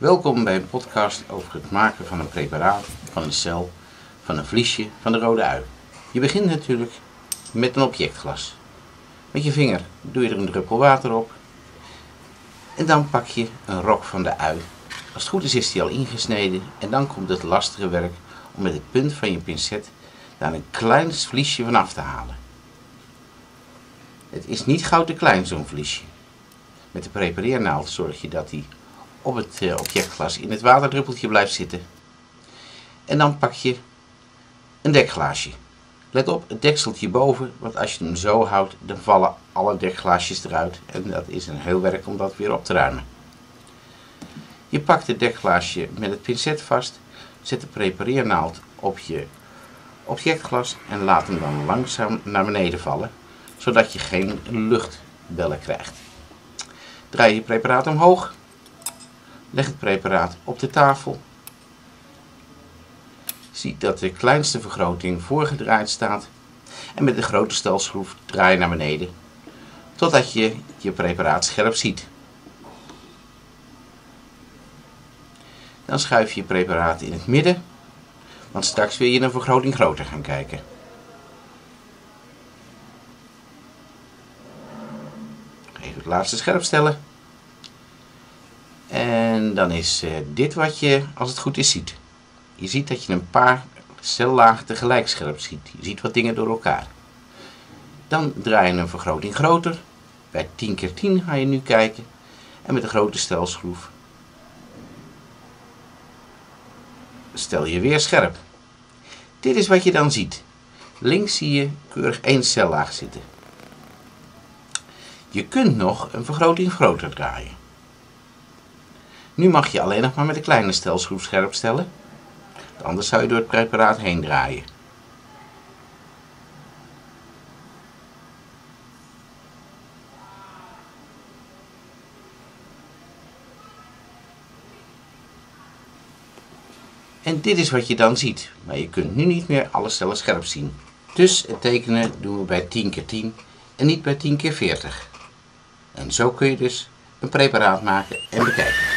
Welkom bij een podcast over het maken van een preparaat, van een cel, van een vliesje, van de rode ui. Je begint natuurlijk met een objectglas. Met je vinger doe je er een druppel water op. En dan pak je een rok van de ui. Als het goed is die al ingesneden. En dan komt het lastige werk om met het punt van je pincet daar een klein vliesje van af te halen. Het is niet gauw te klein, zo'n vliesje. Met de prepareernaald zorg je dat die op het objectglas in het waterdruppeltje blijft zitten. En dan pak je een dekglaasje. Let op, het dekseltje boven, want als je hem zo houdt, dan vallen alle dekglaasjes eruit. En dat is een heel werk om dat weer op te ruimen. Je pakt het dekglaasje met het pincet vast, zet de prepareernaald op je objectglas en laat hem dan langzaam naar beneden vallen, zodat je geen luchtbellen krijgt. Draai je preparaat omhoog, leg het preparaat op de tafel. Zie dat de kleinste vergroting voorgedraaid staat en met de grote stelschroef draai je naar beneden, totdat je je preparaat scherp ziet. Dan schuif je je preparaat in het midden, want straks wil je een vergroting groter gaan kijken. Even het laatste scherp stellen. En dan is dit wat je, als het goed is, ziet. Je ziet dat je een paar cellagen tegelijk scherp ziet. Je ziet wat dingen door elkaar. Dan draai je een vergroting groter. Bij 10x10 ga je nu kijken. En met de grote stelschroef stel je weer scherp. Dit is wat je dan ziet. Links zie je keurig 1 cellaag zitten. Je kunt nog een vergroting groter draaien. Nu mag je alleen nog maar met de kleine stelschroef scherp stellen. Anders zou je door het preparaat heen draaien. En dit is wat je dan ziet. Maar je kunt nu niet meer alle cellen scherp zien. Dus het tekenen doen we bij 10x10 en niet bij 10x40. En zo kun je dus een preparaat maken en bekijken.